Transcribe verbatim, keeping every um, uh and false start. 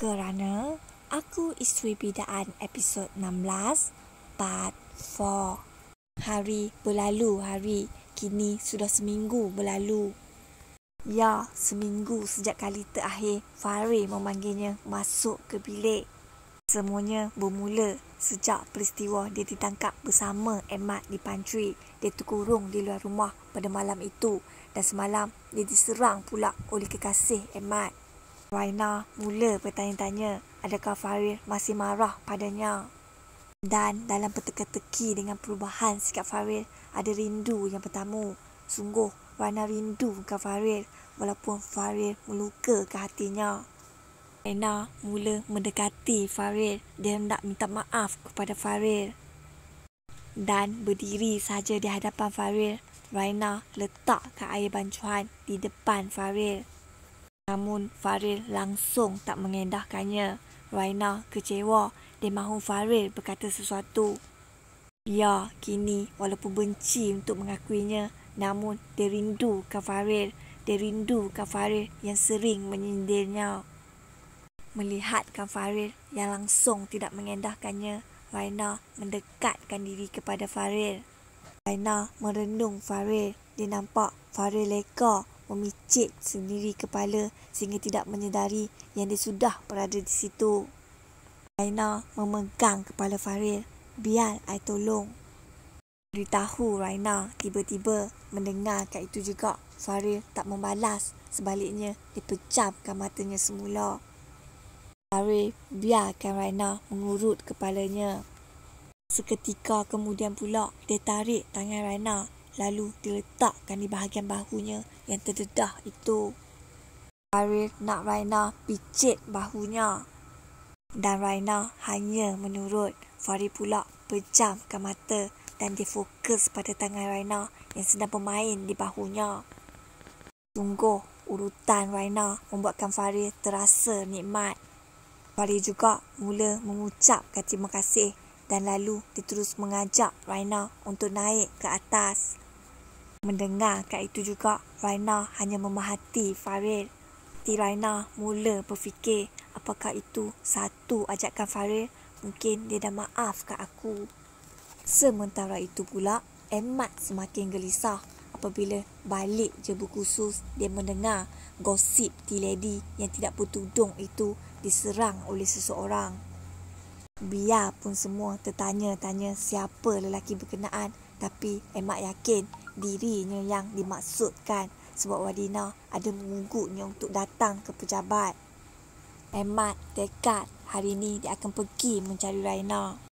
Kerana Aku Isteri Bidaan episod enam belas part empat. Hari berlalu hari, kini sudah seminggu berlalu. Ya, seminggu sejak kali terakhir Farid memanggilnya masuk ke bilik. Semuanya bermula sejak peristiwa dia ditangkap bersama Emad di pantry. Dia terkurung di luar rumah pada malam itu dan semalam dia diserang pula oleh kekasih Emad. Raina mula bertanya-tanya adakah Farid masih marah padanya. Dan dalam berteka-teki dengan perubahan sikap Farid, ada rindu yang bertamu. Sungguh Raina rindu ke Farid walaupun Farid meluka ke hatinya. Raina mula mendekati Farid. Dia hendak minta maaf kepada Farid. Dan berdiri saja di hadapan Farid, Raina letakkan air bancuan di depan Farid. Namun Farid langsung tak mengendahkannya. Raina kecewa. Dia mahu Farid berkata sesuatu. Ya, kini walaupun benci untuk mengakuinya, namun dia rindukan Farid. Dia rindukan Farid yang sering menyindirnya. Melihatkan Farid yang langsung tidak mengendahkannya, Raina mendekatkan diri kepada Farid. Raina merenung Farid. Dia nampak Farid leka memicit sendiri kepala sehingga tidak menyedari yang dia sudah berada di situ. Raina memegang kepala Farid. Biar I tolong. Beritahu Raina tiba-tiba mendengar kat itu juga. Farid tak membalas. Sebaliknya dia pejamkan matanya semula. Farid biarkan Raina mengurut kepalanya. Seketika kemudian pula dia tarik tangan Raina. Lalu diletakkan di bahagian bahunya yang terdedah itu. Farid nak Raina picit bahunya. Dan Raina hanya menurut. Farid pula pejamkan mata dan dia fokus pada tangan Raina yang sedang bermain di bahunya. Sungguh urutan Raina membuatkan Farid terasa nikmat. Farid juga mula mengucapkan terima kasih dan lalu dia terus mengajak Raina untuk naik ke atas. Mendengar kat itu juga, Raina hanya memahati Farid. Hati Raina mula berfikir, apakah itu satu ajakan Farid? Mungkin dia dah maaf kat aku. Sementara itu pula, Emad semakin gelisah apabila balik jebu khusus dia mendengar gosip tea lady yang tidak bertudung itu diserang oleh seseorang. Biarpun semua tertanya-tanya siapa lelaki berkenaan, tapi Emad yakin dirinya yang dimaksudkan sebab Wadina ada menguguknya untuk datang ke pejabat. Emad tekad hari ini dia akan pergi mencari Raina.